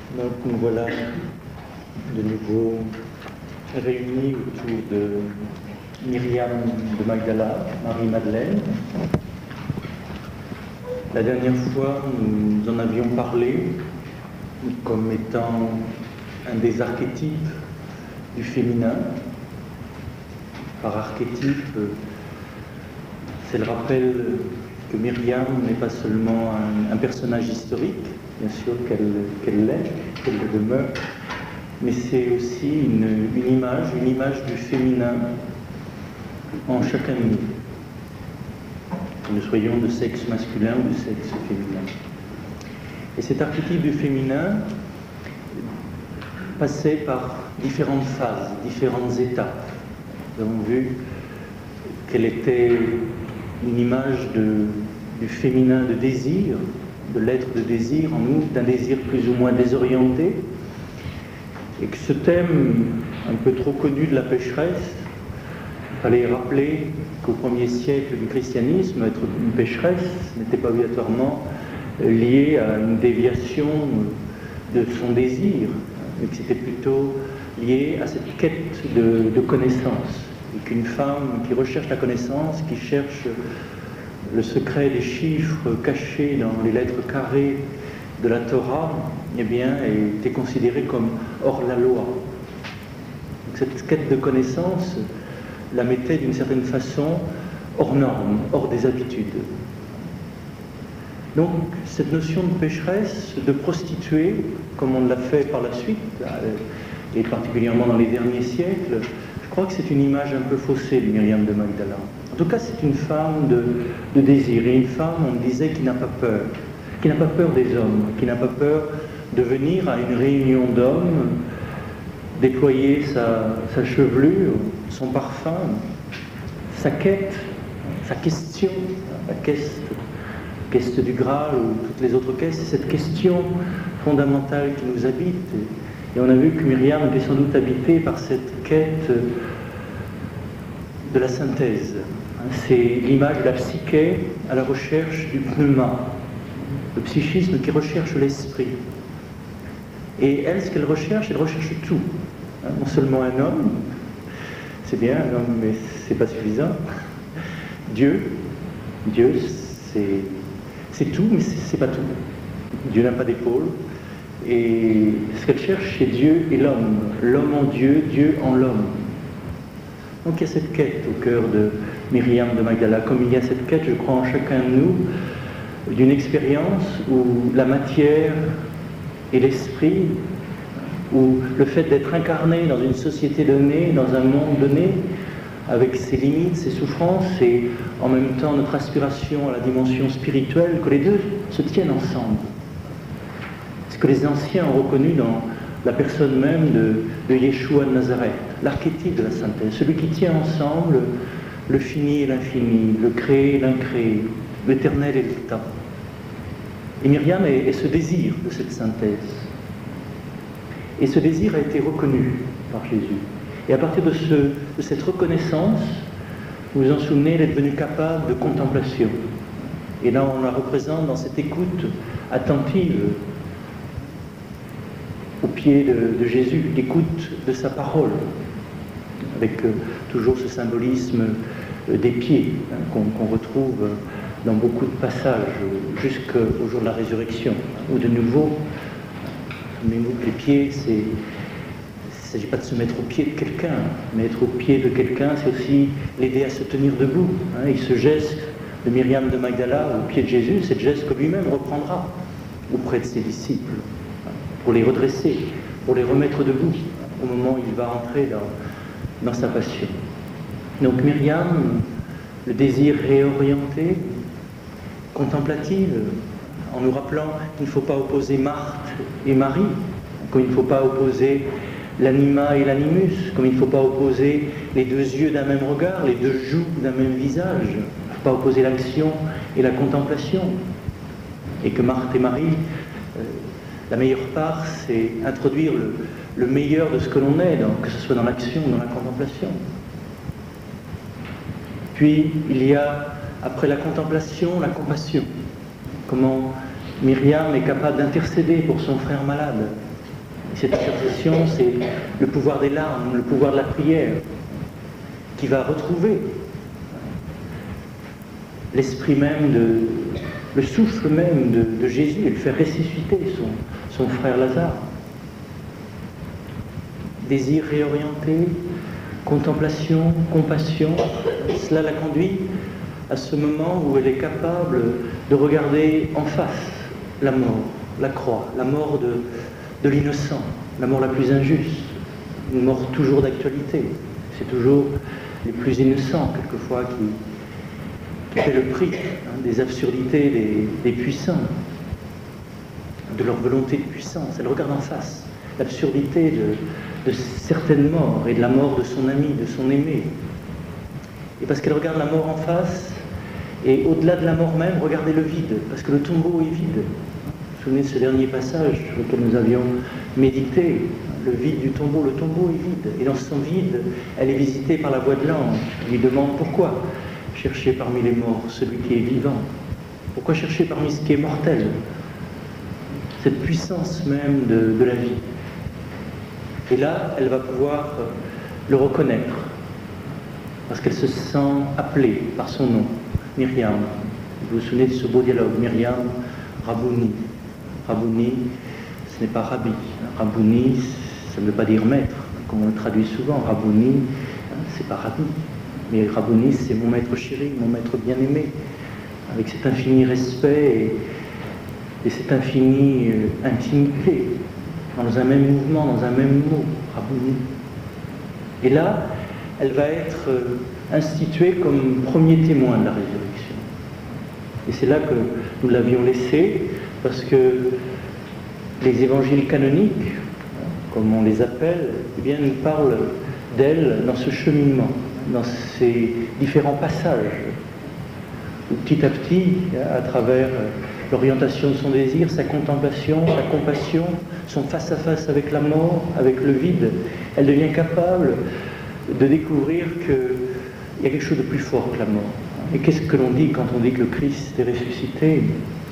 Donc nous voilà de nouveau réunis autour de Myriam de Magdala, Marie-Madeleine. La dernière fois, nous en avions parlé comme étant un des archétypes du féminin. Par archétype, c'est le rappel que Myriam n'est pas seulement un personnage historique, bien sûr qu'elle l'est, qu'elle le demeure, mais c'est aussi une image du féminin en chacun de nous. Que nous soyons de sexe masculin ou de sexe féminin. Et cet archétype du féminin passait par différentes phases, différentes étapes. Nous avons vu qu'elle était une image du féminin de désir, de l'être de désir en nous, d'un désir plus ou moins désorienté, et que ce thème un peu trop connu de la pécheresse, il fallait rappeler qu'au 1er siècle du christianisme, être une pécheresse n'était pas obligatoirement lié à une déviation de son désir, mais que c'était plutôt lié à cette quête de connaissance. Et qu'une femme qui recherche la connaissance, qui cherche le secret des chiffres cachés dans les lettres carrées de la Torah, eh bien, était considérée comme hors la loi. Donc cette quête de connaissance la mettait d'une certaine façon hors norme, hors des habitudes. Donc cette notion de pécheresse, de prostituée, comme on l'a fait par la suite, et particulièrement dans les derniers siècles, je crois que c'est une image un peu faussée de Myriam de Magdala. En tout cas, c'est une femme de désir, et une femme, on disait, qui n'a pas peur des hommes, qui n'a pas peur de venir à une réunion d'hommes, déployer sa chevelure, son parfum, sa quête, sa question, la quête du Graal ou toutes les autres quêtes, c'est cette question fondamentale qui nous habite. Et on a vu que Myriam était sans doute habitée par cette quête de la synthèse. C'est l'image de la psyché à la recherche du pneuma, le psychisme qui recherche l'esprit. Et elle, ce qu'elle recherche tout. Non seulement un homme, c'est bien un homme, mais c'est pas suffisant. Dieu, c'est tout, mais c'est pas tout. Dieu n'a pas d'épaule. Et ce qu'elle cherche, c'est Dieu et l'homme. L'homme en Dieu, Dieu en l'homme. Donc il y a cette quête au cœur de Myriam de Magdala, comme il y a cette quête, je crois, en chacun de nous, d'une expérience où la matière et l'esprit, où le fait d'être incarné dans une société donnée, dans un monde donné, avec ses limites, ses souffrances, et en même temps notre aspiration à la dimension spirituelle, que les deux se tiennent ensemble. Ce que les anciens ont reconnu dans la personne même de Yeshua de Nazareth, l'archétype de la synthèse, celui qui tient ensemble le fini et l'infini, le créé et l'incréé, l'éternel et le temps. Et Myriam est ce désir de cette synthèse. Et ce désir a été reconnu par Jésus. Et à partir de cette reconnaissance, vous vous en souvenez, elle est devenue capable de contemplation. Et là, on la représente dans cette écoute attentive au pied de Jésus, l'écoute de sa parole, avec toujours ce symbolisme des pieds qu'on retrouve dans beaucoup de passages jusqu'au jour de la résurrection, où de nouveau, souvenez-vous que les pieds, il ne s'agit pas de se mettre au pied de quelqu'un, mais être au pied de quelqu'un, c'est aussi l'aider à se tenir debout. Et ce geste de Myriam de Magdala au pied de Jésus, c'est le geste que lui-même reprendra auprès de ses disciples, pour les redresser, pour les remettre debout, au moment où il va entrer dans sa passion. Donc Myriam, le désir réorienté, contemplative, en nous rappelant qu'il ne faut pas opposer Marthe et Marie, qu'il ne faut pas opposer l'anima et l'animus, comme il ne faut pas opposer les deux yeux d'un même regard, les deux joues d'un même visage, il ne faut pas opposer l'action et la contemplation, et que Marthe et Marie, la meilleure part, c'est introduire le meilleur de ce que l'on est, que ce soit dans l'action ou dans la contemplation. Puis il y a, après la contemplation, la compassion. Comment Myriam est capable d'intercéder pour son frère malade, Et cette intercession, c'est le pouvoir des larmes, le pouvoir de la prière, qui va retrouver l'esprit même, le souffle même de Jésus et le faire ressusciter son frère Lazare. Désir réorienté, contemplation, compassion, cela la conduit à ce moment où elle est capable de regarder en face la mort, la croix, la mort de l'innocent, la mort la plus injuste, une mort toujours d'actualité. C'est toujours les plus innocents, quelquefois, qui fait le prix des absurdités des puissants, de leur volonté de puissance. Elle regarde en face l'absurdité de certaines morts et de la mort de son ami, de son aimé. Et parce qu'elle regarde la mort en face, et au-delà de la mort même, regardez le vide, parce que le tombeau est vide. Vous vous souvenez de ce dernier passage sur lequel nous avions médité, le vide du tombeau, le tombeau est vide. Et dans son vide, elle est visitée par la voix de l'ange. Elle lui demande pourquoi chercher parmi les morts celui qui est vivant. Pourquoi chercher parmi ce qui est mortel? Cette puissance même de la vie. Et là, elle va pouvoir le reconnaître, parce qu'elle se sent appelée par son nom, Myriam. Vous vous souvenez de ce beau dialogue, Myriam, Rabouni. Rabouni, ce n'est pas Rabbi. Rabouni, ça ne veut pas dire maître, comme on le traduit souvent. Rabouni, c'est pas Rabbi. Mais Rabouni, c'est mon maître chéri, mon maître bien-aimé, avec cet infini respect et cette infinie intimité, dans un même mouvement, dans un même mot, Rabouni. Et là, elle va être instituée comme premier témoin de la résurrection. Et c'est là que nous l'avions laissée, parce que les évangiles canoniques, comme on les appelle, eh bien, nous parlent d'elle dans ce cheminement, dans ces différents passages, où petit à petit, à travers l'orientation de son désir, sa contemplation, sa compassion, son face-à-face avec la mort, avec le vide, elle devient capable de découvrir qu'il y a quelque chose de plus fort que la mort. Et qu'est-ce que l'on dit quand on dit que le Christ est ressuscité?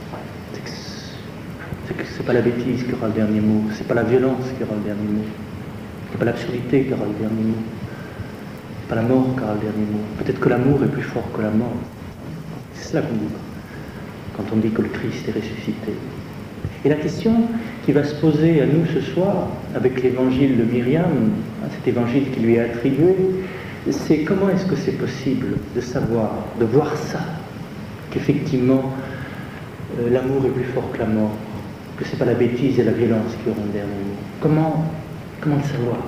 C'est pas la bêtise qui aura le dernier mot, c'est pas la violence qui aura le dernier mot, c'est pas l'absurdité qui aura le dernier mot, c'est pas la mort qui aura le dernier mot. Peut-être que l'amour est plus fort que la mort. C'est cela qu'on dit quand on dit que le Christ est ressuscité. Et la question qui va se poser à nous ce soir, avec l'évangile de Myriam, cet évangile qui lui est attribué, c'est comment est-ce que c'est possible de savoir, de voir ça, qu'effectivement l'amour est plus fort que la mort, que ce n'est pas la bêtise et la violence qui auront le dernier mot. Comment le savoir?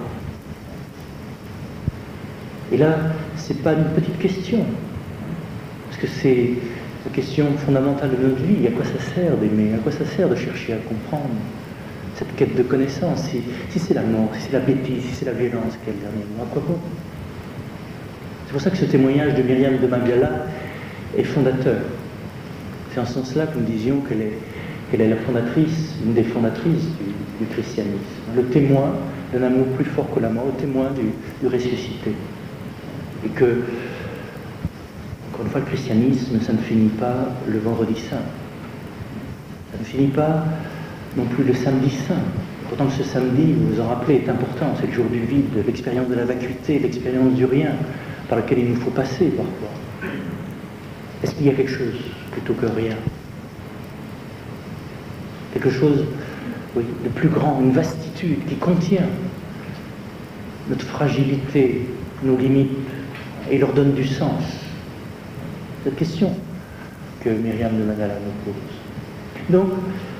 Et là, ce n'est pas une petite question, parce que c'est la question fondamentale de notre vie. À quoi ça sert d'aimer? À quoi ça sert de chercher à comprendre cette quête de connaissance? Si c'est la mort, si c'est la bêtise, si c'est la violence qui est le dernier mot, à quoi bon? C'est pour ça que ce témoignage de Myriam de Magdala est fondateur. C'est en ce sens-là que nous disions qu'elle est la fondatrice, une des fondatrices du christianisme. Le témoin d'un amour plus fort que la mort, le témoin du ressuscité. Et que, encore une fois, le christianisme, ça ne finit pas le vendredi saint. Ça ne finit pas non plus le samedi saint. Pourtant que ce samedi, vous vous en rappelez, est important. C'est le jour du vide, l'expérience de la vacuité, l'expérience du rien, par lequel il nous faut passer parfois. Est-ce qu'il y a quelque chose plutôt que rien? Quelque chose, oui, de plus grand, une vastitude qui contient notre fragilité, nos limites, et leur donne du sens. Cette question que Myriam de Magdala nous pose. Donc,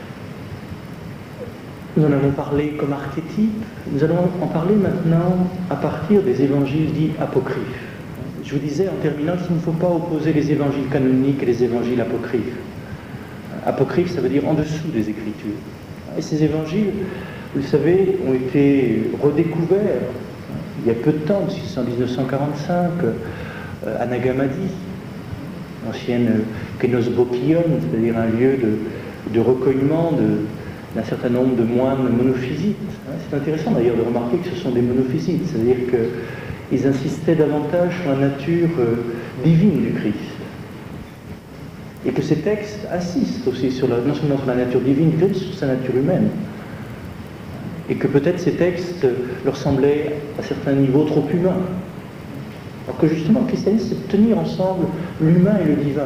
nous en avons parlé comme archétype, nous allons en parler maintenant à partir des évangiles dits apocryphes. Je vous disais en terminant qu'il ne faut pas opposer les évangiles canoniques et les évangiles apocryphes. Apocryphe, ça veut dire en dessous des Écritures. Et ces évangiles, vous le savez, ont été redécouverts il y a peu de temps, c'est en 1945, à Nagamadi, l'ancienne Kenos Bokion, c'est-à-dire un lieu de recueillement d'un certain nombre de moines monophysites. C'est intéressant d'ailleurs de remarquer que ce sont des monophysites, c'est-à-dire qu'ils insistaient davantage sur la nature divine du Christ. Et que ces textes insistent aussi non seulement sur la nature divine du Christ, mais sur sa nature humaine. et que peut-être ces textes leur semblaient à certains niveaux trop humains. Alors que justement, le christianisme, c'est de tenir ensemble l'humain et le divin,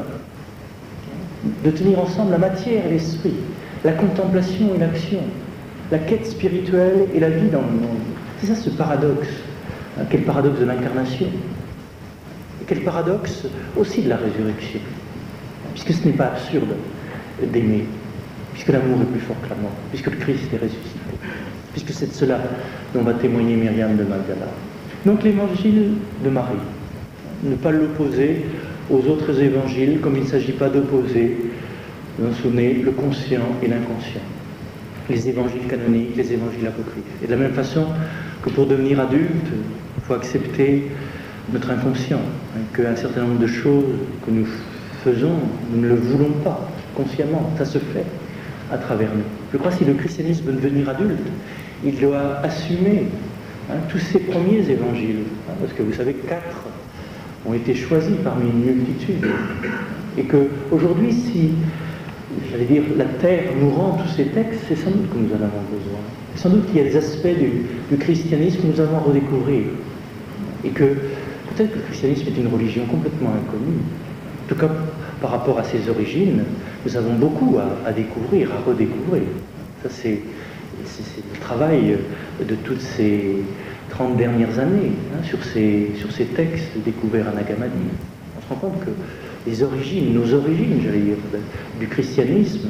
de tenir ensemble la matière et l'esprit, la contemplation et l'action, la quête spirituelle et la vie dans le monde. C'est ça ce paradoxe. Quel paradoxe de l'incarnation, et quel paradoxe aussi de la résurrection, puisque ce n'est pas absurde d'aimer, puisque l'amour est plus fort que la mort, puisque le Christ est ressuscité, puisque c'est de cela dont va témoigner Myriam de Magdala. Donc l'évangile de Marie, ne pas l'opposer aux autres évangiles, comme il ne s'agit pas d'opposer, vous vous souvenez, le conscient et l'inconscient, les évangiles canoniques, les évangiles apocryphes. Et de la même façon que pour devenir adulte, il faut accepter notre inconscient, qu'un certain nombre de choses que nous faisons, nous ne le voulons pas consciemment, ça se fait à travers nous. Je crois que si le christianisme veut devenir adulte, il doit assumer tous ces premiers évangiles, parce que vous savez, 4 ont été choisis parmi une multitude, et qu'aujourd'hui, si, j'allais dire, la terre nous rend tous ces textes, c'est sans doute que nous en avons besoin. C'est sans doute qu'il y a des aspects du christianisme que nous avons à redécouvrir, et que peut-être que le christianisme est une religion complètement inconnue. En tout cas, par rapport à ses origines, nous avons beaucoup à découvrir, à redécouvrir. Ça, c'est le travail de toutes ces 30 dernières années, sur ces textes découverts à Nag Hammadi. On se rend compte que les origines, nos origines, j'allais dire, du christianisme,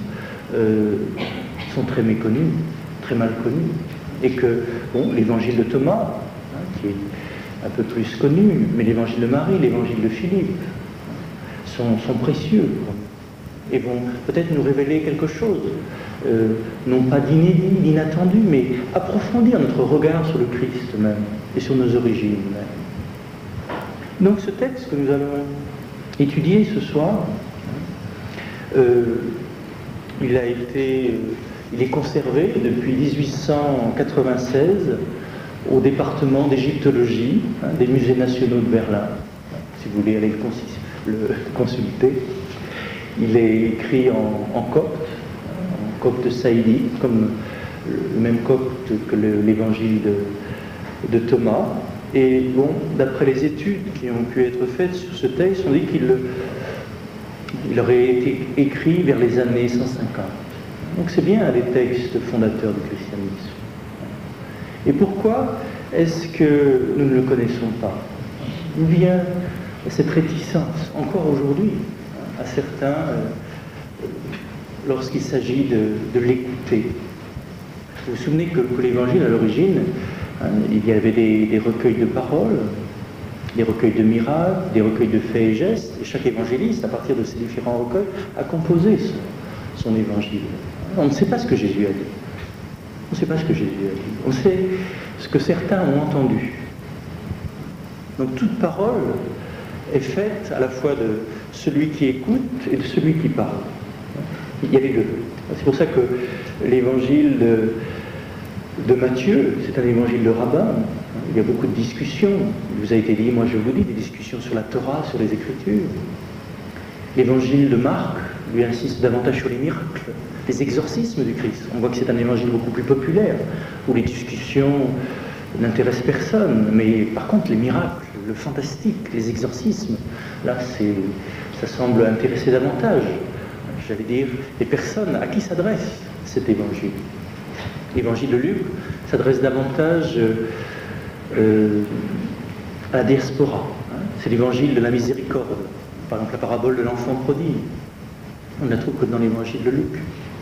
sont très méconnues, très mal connues. Et que, bon, l'évangile de Thomas, qui est un peu plus connu, mais l'évangile de Marie, l'évangile de Philippe, sont précieux et vont peut-être nous révéler quelque chose, non pas d'inédit, d'inattendu, mais approfondir notre regard sur le Christ même et sur nos origines même. Donc ce texte que nous allons étudier ce soir, il est conservé depuis 1896 au département d'égyptologie des musées nationaux de Berlin, si vous voulez aller le consulter. Il est écrit en copte saïdi, comme le même copte que l'évangile de Thomas. Et bon, d'après les études qui ont pu être faites sur ce texte, on dit qu'il aurait été écrit vers les années 150. Donc c'est bien un des textes fondateurs du christianisme. Et pourquoi est-ce que nous ne le connaissons pas? D'où vient cette réticence, encore aujourd'hui, à certains, lorsqu'il s'agit de l'écouter? Vous vous souvenez que l'évangile, à l'origine, il y avait des recueils de paroles, des recueils de miracles, des recueils de faits et gestes, et chaque évangéliste, à partir de ces différents recueils, a composé son évangile. On ne sait pas ce que Jésus a dit. On ne sait pas ce que Jésus a dit. On sait ce que certains ont entendu. Donc toute parole est faite à la fois de celui qui écoute et de celui qui parle. Il y a les deux. C'est pour ça que l'évangile de Matthieu, c'est un évangile de rabbin. Il y a beaucoup de discussions. Il vous a été dit, moi je vous dis, des discussions sur la Torah, sur les Écritures. L'évangile de Marc, lui, insiste davantage sur les miracles, les exorcismes du Christ. On voit que c'est un évangile beaucoup plus populaire, où les discussions n'intéressent personne, mais par contre les miracles, le fantastique, les exorcismes, là ça semble intéresser davantage, j'allais dire, les personnes à qui s'adresse cet évangile. L'évangile de Luc s'adresse davantage à la diaspora. C'est l'évangile de la miséricorde. Par exemple, la parabole de l'enfant prodigue. On ne la trouve que dans l'évangile de Luc.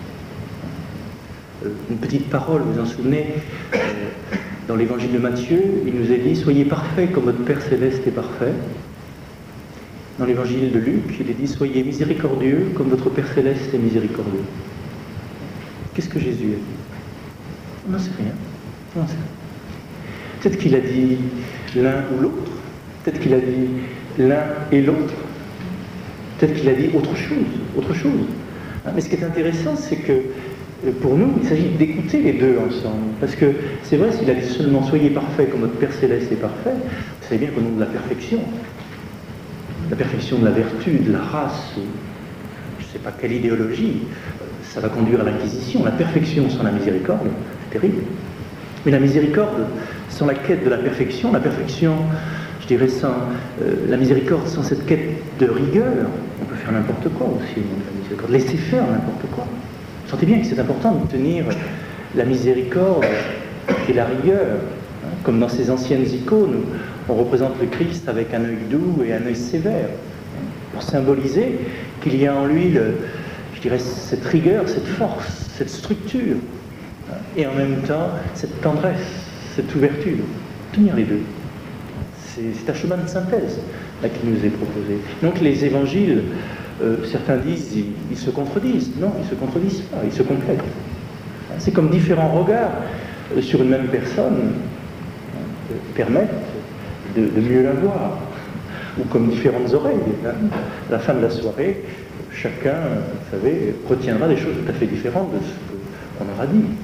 Une petite parole, vous vous en souvenez, dans l'évangile de Matthieu, il nous est dit « Soyez parfaits comme votre Père Céleste est parfait ». Dans l'évangile de Luc, il est dit « Soyez miséricordieux comme votre Père Céleste est miséricordieux ». Qu'est-ce que Jésus a dit? On n'en sait rien. On n'en sait rien. Peut-être qu'il a dit l'un ou l'autre. Peut-être qu'il a dit l'un et l'autre. Peut-être qu'il a dit autre chose. Mais ce qui est intéressant, c'est que pour nous, il s'agit d'écouter les deux ensemble. Parce que c'est vrai, s'il a dit seulement « Soyez parfaits comme votre Père Céleste est parfait », vous savez bien qu'au nom de la perfection de la vertu, de la race, ou je ne sais pas quelle idéologie, ça va conduire à l'inquisition. La perfection sans la miséricorde, c'est terrible. Mais la miséricorde, sans la quête de la perfection, je dirais, sans la miséricorde, sans cette quête de rigueur, on peut faire n'importe quoi aussi, la miséricorde, laisser faire n'importe quoi. Vous sentez bien que c'est important de tenir la miséricorde et la rigueur. Comme dans ces anciennes icônes, on représente le Christ avec un œil doux et un œil sévère, pour symboliser qu'il y a en lui, je dirais, cette rigueur, cette force, cette structure, et en même temps cette tendresse, cette ouverture. Tenir les deux. C'est un chemin de synthèse là, qui nous est proposé. Donc les évangiles, certains disent, ils se contredisent. Non, ils ne se contredisent pas, ils se complètent. C'est comme différents regards sur une même personne permettent de mieux la voir. Ou comme différentes oreilles. À la fin de la soirée, chacun, vous savez, retiendra des choses tout à fait différentes de ce qu'on aura dit.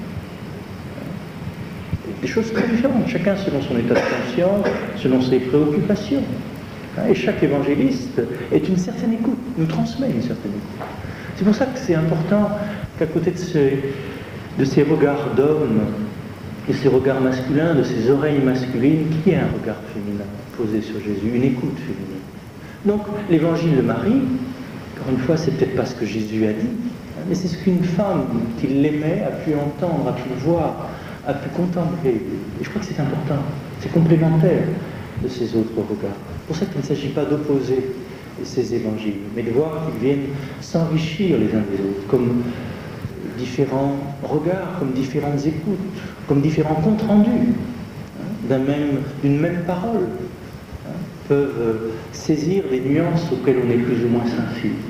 Des choses très différentes, chacun selon son état de conscience, selon ses préoccupations. Et chaque évangéliste est une certaine écoute, nous transmet une certaine écoute. C'est pour ça que c'est important qu'à côté de ces regards d'hommes, et ces regards masculins, de ces oreilles masculines, qu'il y ait un regard féminin posé sur Jésus, une écoute féminine. Donc l'évangile de Marie, encore une fois, c'est peut-être pas ce que Jésus a dit, mais c'est ce qu'une femme qui l'aimait a pu entendre, a pu voir, a pu contempler. Et je crois que c'est important, c'est complémentaire de ces autres regards. C'est pour ça qu'il ne s'agit pas d'opposer ces évangiles, mais de voir qu'ils viennent s'enrichir les uns des autres, comme différents regards, comme différentes écoutes, comme différents comptes rendus d'une même parole, peuvent saisir des nuances auxquelles on est plus ou moins sensible.